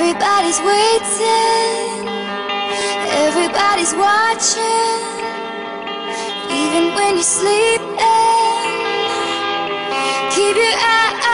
Everybody's waiting, everybody's watching. Even when you're sleeping, keep your eyes